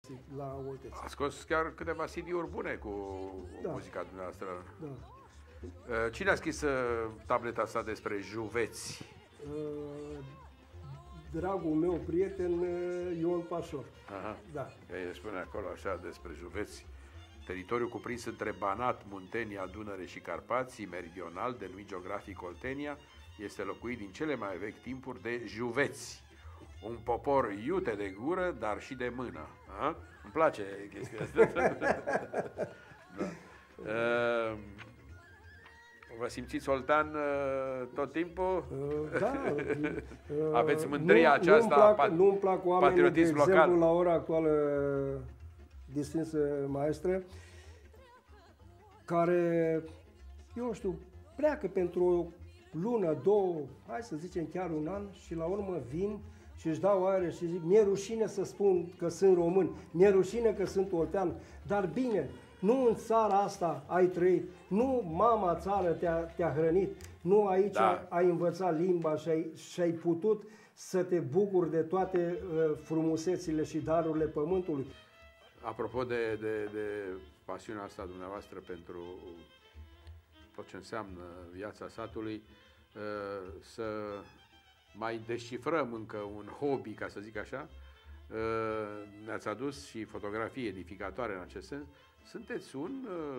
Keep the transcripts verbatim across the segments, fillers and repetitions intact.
la Olteț. A scos chiar câteva C D-uri bune cu Da. muzica dumneavoastră. Da. Cine a scris tableta asta despre juveți? Uh, dragul meu prieten uh, Ion Pașor. Aha. Da. El spune acolo așa despre juveți. Teritoriul cuprins între Banat, Muntenia, Dunăre și Carpații, meridional, denumit geografic Oltenia, este locuit din cele mai vechi timpuri de juveți. Un popor iute de gură, dar și de mână. A? Îmi place chestia asta. Da. Uh, vă simțiți oltean uh, tot timpul? Uh, da. Uh, Aveți mândria nu, aceasta, nu-mi plac, pat, nu-mi plac oamenii, de patriotism exemplu, local? la ora actuală, distinsă maestră, care, eu știu, pleacă pentru o lună, două, hai să zicem chiar un an și la urmă vin și își dau aere și zic, mi-e rușine să spun că sunt român, mi-e rușine că sunt oltean, dar bine, nu în țara asta ai trăit, nu mama țară te-a, te-a hrănit, nu aici Da. ai învățat limba și ai, și ai putut să te bucuri de toate uh, frumusețile și darurile pământului. Apropo de, de, de pasiunea asta dumneavoastră pentru tot ce înseamnă viața satului, să mai descifrăm încă un hobby, ca să zic așa. Ne-ați adus și fotografii edificatoare în acest sens. Sunteți un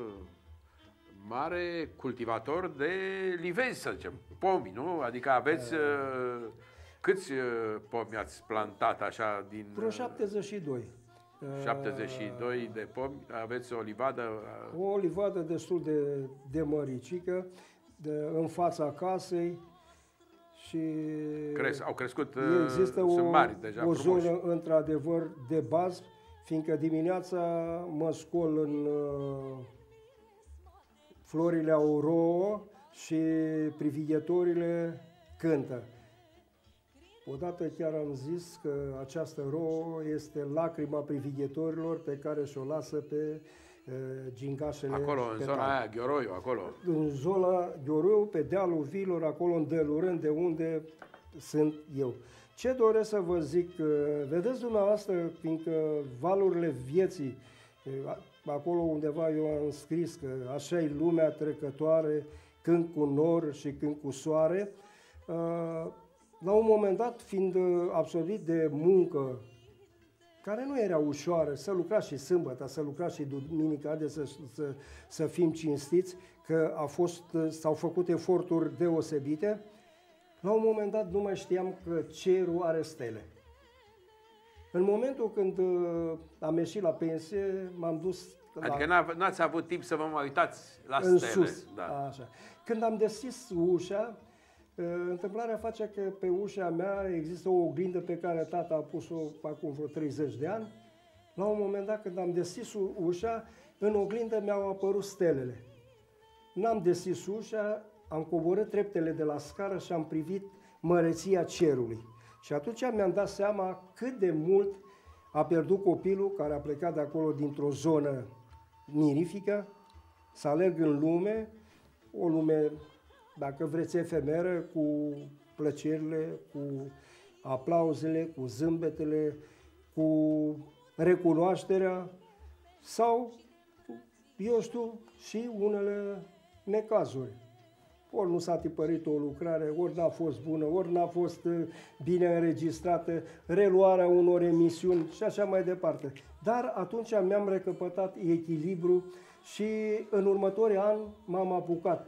mare cultivator de livezi, să zicem, pomi, nu? Adică aveți... Câți pomi ați plantat așa din... Vreo șaptezeci și doi. șaptezeci și doi de pomi, aveți o livadă? O livadă destul de, de măricică, de, în fața casei și Cresc, au crescut, există sunt o, mari deja, o frumoși. zonă într-adevăr de bază, fiindcă dimineața mă scol în uh, florile au rouă și privighetorile cântă. Odată chiar am zis că această rouă este lacrima privighetorilor pe care și-o lasă pe uh, gingașele. Acolo, în zona petale. aia, Gheoroiu, acolo. În zona Gheoroiu, pe dealul Vilor, acolo în Delurând, de unde sunt eu. Ce doresc să vă zic, vedeți dumneavoastră, fiindcă valurile vieții, acolo undeva eu am scris că așa e lumea trecătoare, când cu nor și când cu soare, la un moment dat, fiind absorbit de muncă, care nu era ușoară, să lucrați și sâmbătă, să lucrați și duminica, de să, să, să fim cinstiți, că a fost, s-au făcut eforturi deosebite, la un moment dat nu mai știam că cerul are stele. În momentul când am ieșit la pensie, m-am dus... Adică la... n-ați avut timp să vă mai uitați la în stele. sus. Da. Așa. Când am deschis ușa, întâmplarea face că pe ușa mea există o oglindă pe care tata a pus-o acum vreo treizeci de ani. La un moment dat, când am deschis ușa, în oglindă mi-au apărut stelele. N-am deschis ușa, am coborât treptele de la scară și am privit măreția cerului. Și atunci mi-am dat seama cât de mult a pierdut copilul care a plecat de acolo dintr-o zonă mirifică, să alerg în lume, o lume, dacă vreți, efemeră, cu plăcerile, cu aplauzele, cu zâmbetele, cu recunoașterea sau, eu știu, și unele necazuri. Ori nu s-a tipărit o lucrare, ori n-a fost bună, ori n-a fost bine înregistrată, reluarea unor emisiuni și așa mai departe. Dar atunci mi-am recăpătat echilibru și în următorii ani m-am apucat.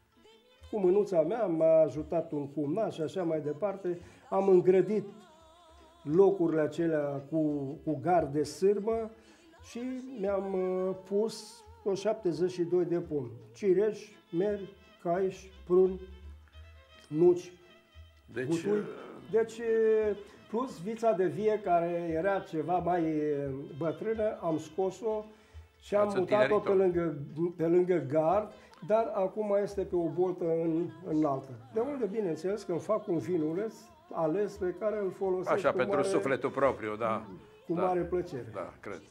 Cu mânuța mea m-a ajutat un cumnat și așa mai departe. Am îngrădit locurile acelea cu, cu gard de sârmă și mi-am pus o șaptezeci și doi de pomi. Cireș, meri, caiș, prun, nuci, Deci, gutui. Deci, plus vița de vie, care era ceva mai bătrână, am scos-o și am mutat-o pe lângă, pe lângă gard, dar acum este pe o boltă în, înaltă. De unde, bineînțeles, când fac un vinuleț ales pe care îl folosesc așa, cu pentru mare, sufletul propriu, da. cu da, mare plăcere. Da, cred.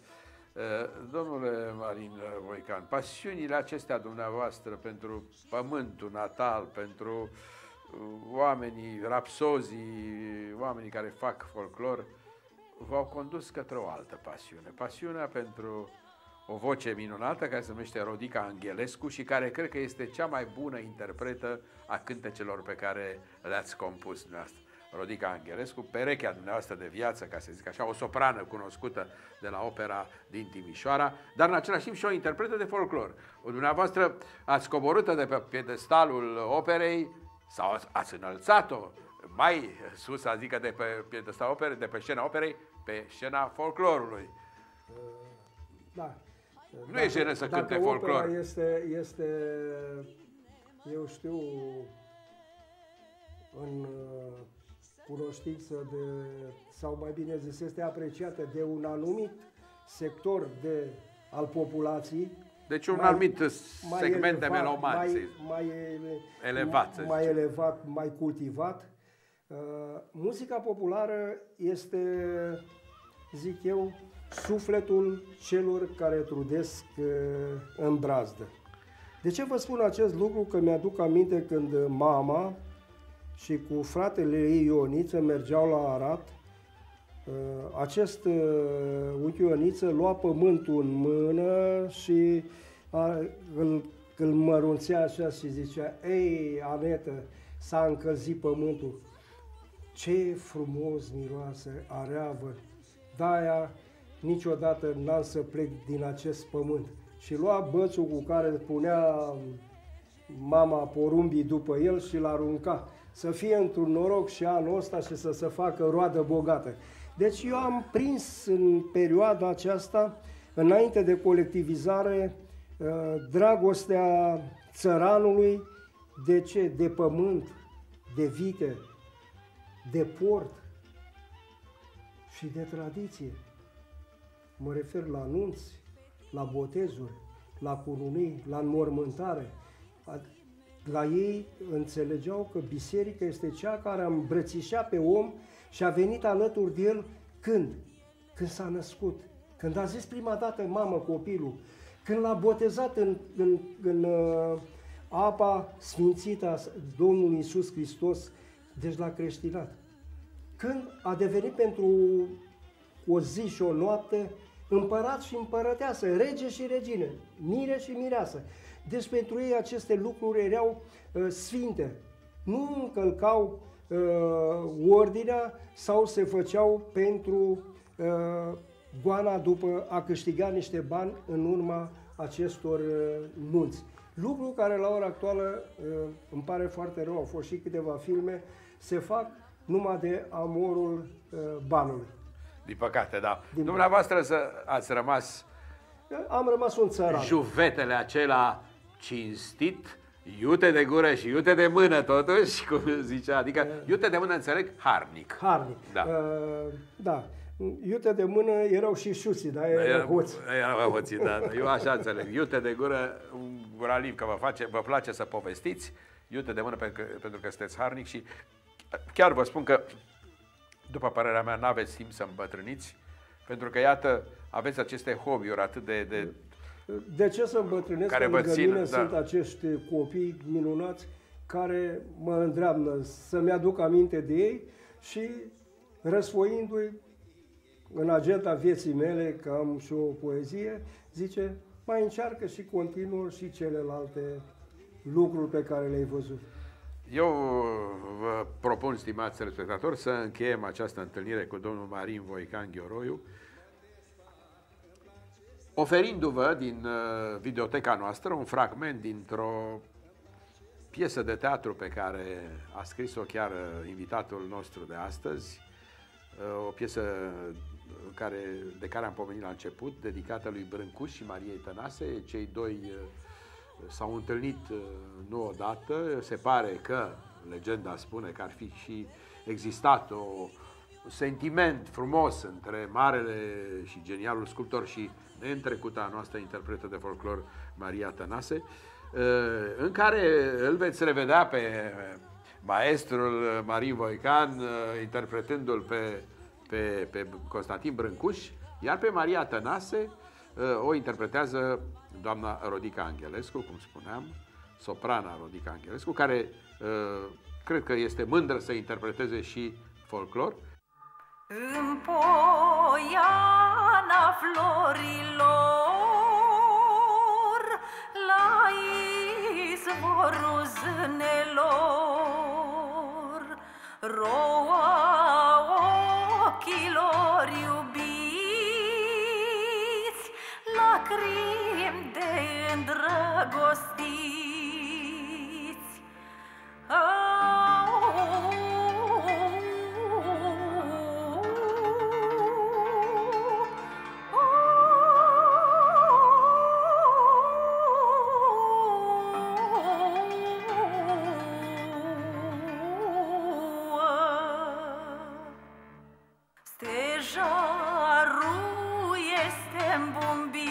Domnule Marin Voican, pasiunile acestea dumneavoastră pentru pământul natal, pentru oamenii, rapsozii, oamenii care fac folclor, v-au condus către o altă pasiune. Pasiunea pentru o voce minunată care se numește Rodica Angelescu și care cred că este cea mai bună interpretă a cântecelor pe care le-ați compus dumneavoastră. Rodica Angelescu, perechea dumneavoastră de viață, ca să zic așa, o soprană cunoscută de la opera din Timișoara, dar în același timp și o interpretă de folclor. Dumneavoastră ați coborât-o de pe piedestalul operei sau ați înălțat-o mai sus, adică de pe piedestalul operei, de pe scena operei, pe scena folclorului. Da. Nu dacă, e jenă să cânte folclor. Este, este, eu știu, în cunoștință de, sau mai bine zis, este apreciată de un anumit sector de, al populației. Deci un mai, anumit mai segment elevat, de melomani. Mai, mai, elevat, mai, mai elevat, mai cultivat. Uh, muzica populară este, zic eu, sufletul celor care trudesc uh, în brazdă. De ce vă spun acest lucru? Că mi-aduc aminte când mama și cu fratele ei Ioniță mergeau la Arad. Acest unchi Ioniță lua pământul în mână și îl, îl mărunțea așa și zicea: ei, Anetă, s-a încălzit pământul. Ce frumos miroase areavă, de-aia niciodată n-am să plec din acest pământ. Și lua bățul cu care punea mama porumbii după el și l-arunca. Să fie într-un noroc și anul ăsta și să se facă roadă bogată. Deci eu am prins în perioada aceasta, înainte de colectivizare, dragostea țăranului, de ce? De pământ, de vite, de port și de tradiție. Mă refer la anunți, la botezuri, la cununii, la înmormântare. La ei înțelegeau că biserica este cea care a îmbrățișat pe om și a venit alături de el când? Când s-a născut, când a zis prima dată mamă copilul, când l-a botezat în, în, în uh, apa sfințită a Domnului Iisus Hristos, deci l-a creștinat. Când a devenit pentru o zi și o noapte împărat și împărăteasă, rege și regine, mire și mireasă. Deci pentru ei aceste lucruri erau uh, sfinte. Nu încălcau uh, ordinea sau se făceau pentru uh, goana după a câștiga niște bani în urma acestor uh, nunți. Lucru care la ora actuală uh, îmi pare foarte rău, au fost și câteva filme, se fac numai de amorul uh, banului. Din păcate, da. Din Dumneavoastră să ați rămas... Am rămas un țăran. Juvetele acela cinstit, iute de gură și iute de mână totuși, cum zicea, adică iute de mână înțeleg harnic. Harnic, da. Uh, da. Iute de mână erau și șuții, dar erau hoți. Erau hoții, da. Eu așa înțeleg. Iute de gură, un guraliv, că vă, face, vă place să povestiți, iute de mână pentru că, pentru că sunteți harnic și chiar vă spun că, după părerea mea, n-aveți timp să îmbătrâniți, pentru că, iată, aveți aceste hobby-uri atât de... de De ce să îmbătrânesc? Care că lângă țin, mine da. sunt acești copii minunați care mă îndreamnă să-mi aduc aminte de ei și răsfoindu-i în agenda vieții mele, că am și o poezie, zice, mai încearcă și continuă și celelalte lucruri pe care le-ai văzut. Eu vă propun, stimați telespectatori, să încheiem această întâlnire cu domnul Marin Voican Gheoroiu, oferindu-vă din videoteca noastră un fragment dintr-o piesă de teatru pe care a scris-o chiar invitatul nostru de astăzi, o piesă care, de care am pomenit la început, dedicată lui Brâncuș și Mariei Tănase. Cei doi s-au întâlnit nu odată, se pare că legenda spune că ar fi și existat o sentiment frumos între marele și genialul sculptor și neîntrecuta noastră interpretă de folclor Maria Tănase, în care îl veți revedea pe maestrul Marin Voican interpretându-l pe, pe, pe Constantin Brâncuș, iar pe Maria Tănase o interpretează doamna Rodica Angelescu, cum spuneam, soprana Rodica Angelescu, care cred că este mândră să interpreteze și folclor. În poiana florilor, la izvorul zânelor, roa ochilor iubiți, lacrimi de îndrăgostiți. Stejarul este îmbumbit